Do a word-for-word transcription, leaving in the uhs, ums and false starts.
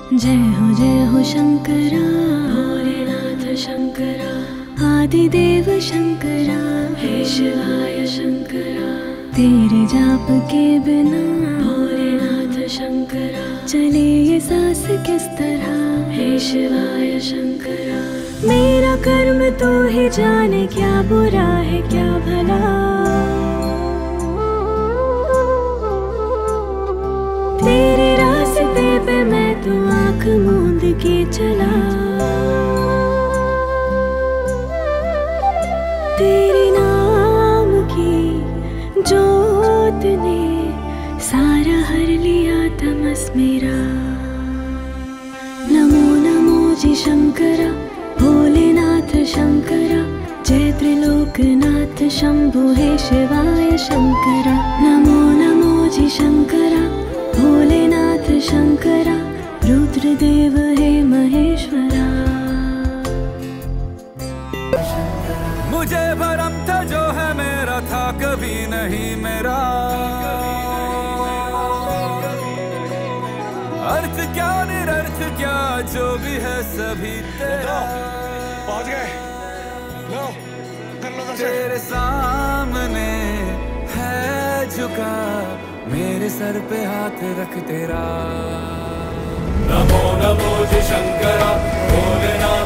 जय हो जय हो शंकरा, भोलेनाथ शंकरा, आदिदेव शंकरा, हे शिवाय शंकरा। तेरे जाप के बिना भोलेनाथ शंकरा चले ये सांस किस तरह, हे शिवाय शंकरा। मेरा कर्म तो ही जाने, क्या बुरा है क्या भला। तेरे रास्ते पे मैं तो आँख मूंद के चला। तेरे नाम की जोत ने सारा हर लिया तमस मेरा। नमो नमो जी शंकरा, भोलेनाथ शंकरा, जय त्रिलोकनाथ शंभु हे शिवाय शंकरा। नमो नमो जी शंकरा, भोलेनाथ शंकरा, रुद्रदेव हे महेश्वरा। मुझे भरम था जो है मेरा था कभी नहीं मेरा। अर्थ क्या निरर्थ क्या जो भी है सभी तेरा। पहुंच गए, लो कर लो दर्शन। तेरे सामने है झुका मेरे सर पे हाथ रख तेरा। नमो नमो जी शंकरा, भोलेनाथ